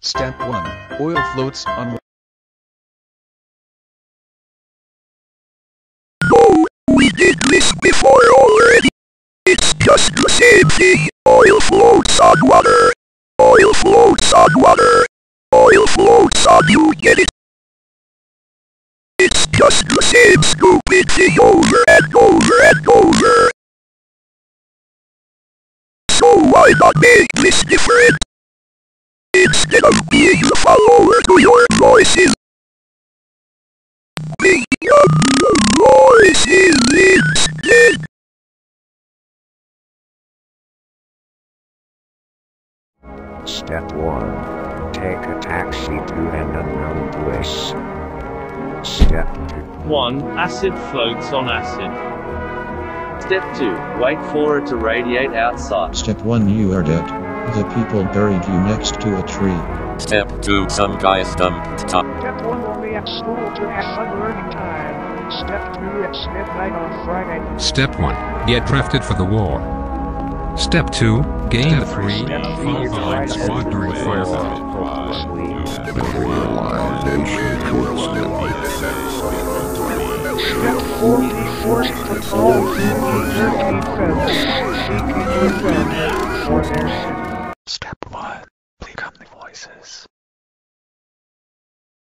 Step 1. Oil floats on. No, we did this before already. It's just the same thing. Oil floats on water. Oil floats on water. Oil floats on, you get it? It's just the same stupid thing over and over and over. So why not make this different? Instead of being the follower to your voices, be your voices instead. Step 1. Take a taxi to an unknown place. Step 2. 1. Acid floats on acid. Step 2. Wait for it to radiate outside. Step 1. You are dead. The people buried you next to a tree. Step 2. Some guys dumped top. Step 1 only at school to have fun learning time. Step 2 it's midnight on Friday. Step 1. Get drafted for the war. Step 2. Gain 3. Follow the line squad during firefight. Step 4 be forced to fall through the 13 feathers, seeking revenge for their sin. Step 1. Become the voices.